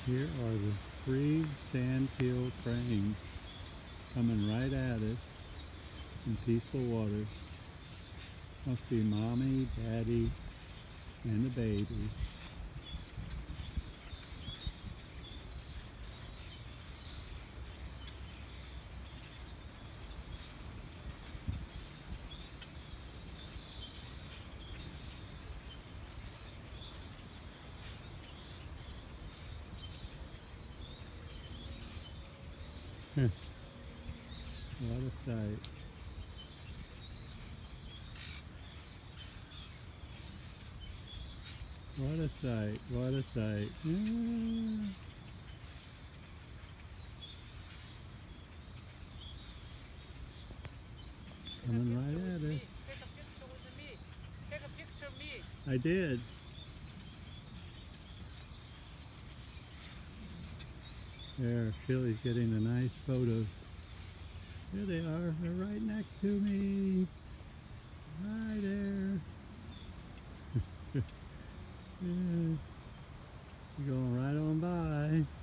Here are the three Sandhill Cranes coming right at us in peaceful water. Must be Mommy, Daddy, and the baby. What a sight. What a sight. What a sight. Coming right at us. Take a picture with me. Take a picture of me. I did. There, Philly's getting a nice photo. There they are. They're right next to me. Hi there. Yeah. You're going right on by.